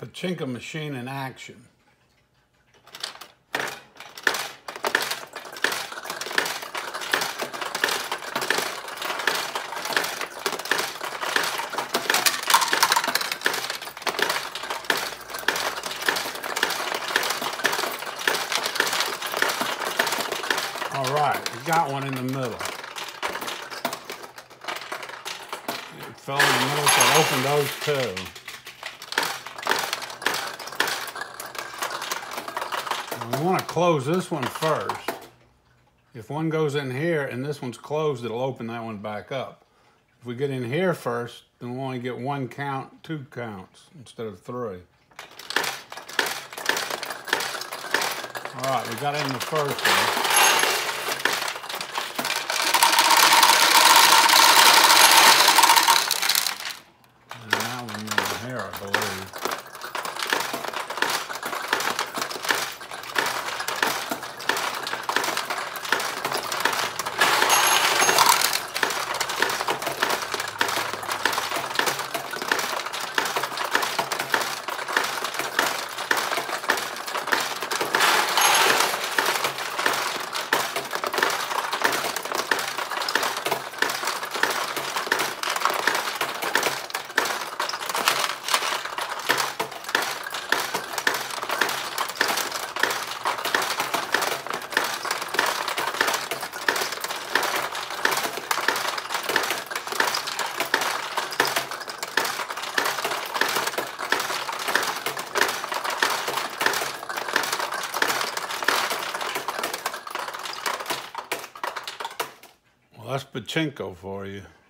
Pachinko machine in action. All right, we got one in the middle. It fell in the middle, so I opened those two. And we want to close this one first. If one goes in here and this one's closed, it'll open that one back up. If we get in here first, then we'll only get one count, 2 counts instead of 3. All right, we got it in the first one. I believe. Well, that's Pachinko for you.